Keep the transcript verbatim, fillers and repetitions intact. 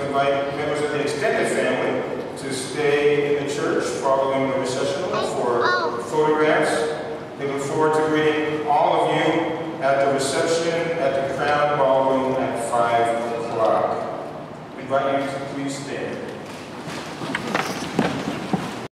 invite members of the extended family to stay in the church following the recessional for photographs. We look forward to greeting all of you at the reception at the Crown Ballroom at five o'clock. I invite you to please stand.